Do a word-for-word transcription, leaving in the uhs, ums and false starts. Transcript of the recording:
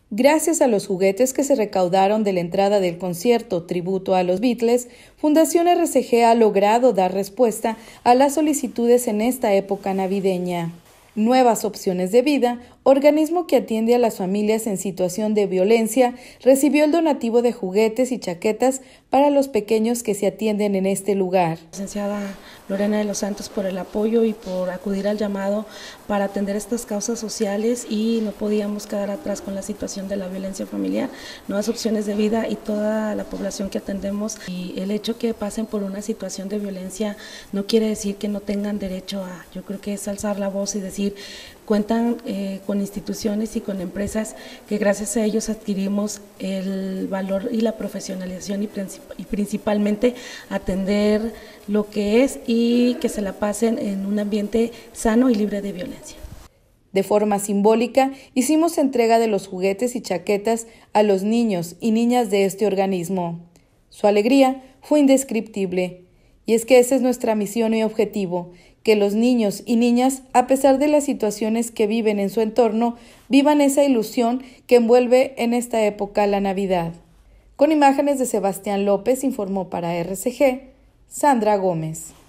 Gracias a los juguetes que se recaudaron de la entrada del concierto Tributo a los Beatles, Fundación R C G ha logrado dar respuesta a las solicitudes en esta época navideña. Nuevas Opciones de Vida, organismo que atiende a las familias en situación de violencia, recibió el donativo de juguetes y chaquetas para los pequeños que se atienden en este lugar. Licenciada Lorena de los Santos, por el apoyo y por acudir al llamado para atender estas causas sociales, y no podíamos quedar atrás con la situación de la violencia familiar. Nuevas Opciones de Vida y toda la población que atendemos, y el hecho que pasen por una situación de violencia no quiere decir que no tengan derecho a, yo creo que es alzar la voz y decir, cuentan eh, con instituciones y con empresas que gracias a ellos adquirimos el valor y la profesionalización y, princip y principalmente atender lo que es y que se la pasen en un ambiente sano y libre de violencia. De forma simbólica, hicimos entrega de los juguetes y chaquetas a los niños y niñas de este organismo. Su alegría fue indescriptible, y es que esa es nuestra misión y objetivo, que los niños y niñas, a pesar de las situaciones que viven en su entorno, vivan esa ilusión que envuelve en esta época la Navidad. Con imágenes de Sebastián López, informó para R C G, Sandra Gómez.